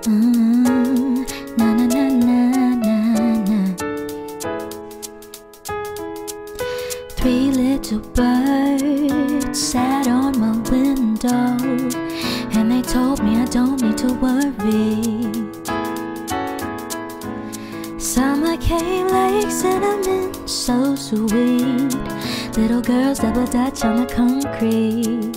Na na na na na na. Three little birds sat on my window, and they told me I don't need to worry. Summer came like cinnamon, so sweet. Little girls double dutch on the concrete.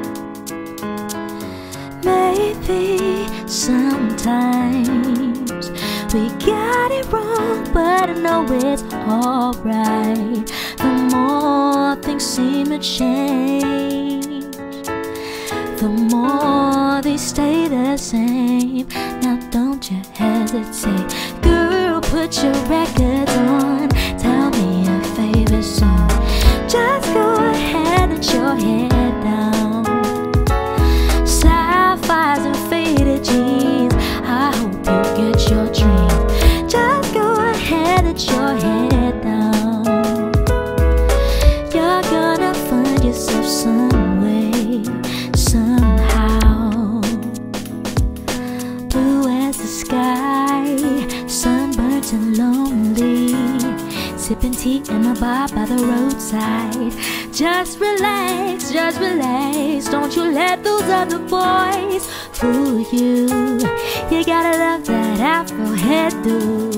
Maybe sometimes we got it wrong, but I know it's alright. The more things seem to change, the more they stay the same. Now don't you hesitate, girl, put your records on. Tell me your favorite song. Just go ahead and let your head down. Sapphires and faded jeans, I hope you get your dream. Just go ahead and let your head down. You're gonna find yourself some way, somehow. Blue as the sky, sunburnt and lonely, sipping tea in a bar by the roadside. Just relax, don't you let those other boys fool you. You gotta love that Afro hairdo.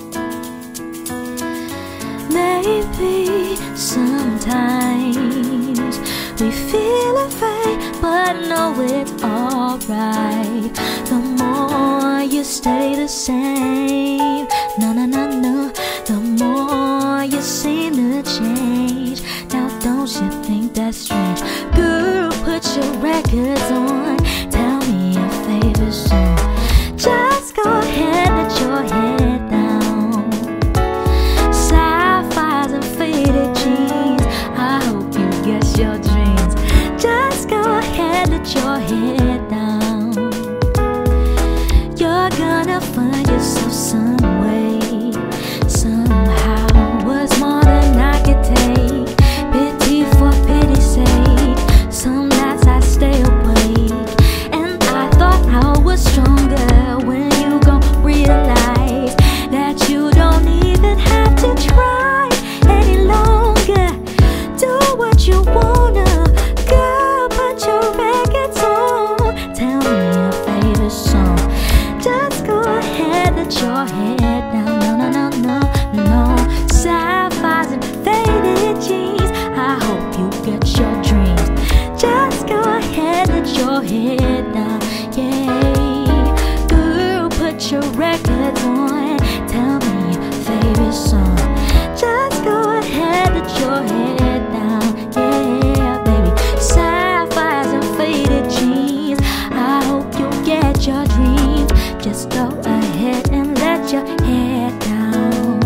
Maybe sometimes we feel afraid, but know it's alright. The more you stay the same, no, no, no, no, the more you seem to change. Now don't you think that's strange? Girl, put your records on. Tell me your favorite song. Just go ahead, let your head down. Sapphires and faded jeans, I hope you get your dreams. Just go ahead, let your head down. You're gonna find yourself some way, somehow. Was more than I could take, pity for pity's sake. Some nights I stay awake, and I thought I was stronger. When you gon' realize that you don't even have to try any longer. Do what you wanna, girl, put your records on. Tell me your favorite song. Just go ahead, let your head down. No, no, no, no, no. Sapphires and faded jeans, I hope you get your dreams. Just go ahead, let your head down. Yeah, girl, put your records on. Tell me your favorite song. Just go ahead, let your head down. Yeah, baby. Sapphires and faded jeans, I hope you get your dreams. Just go ahead and let your head down.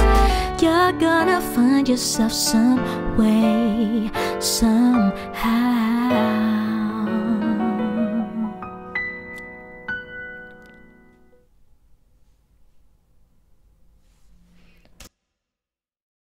You're gonna find yourself some way, somehow.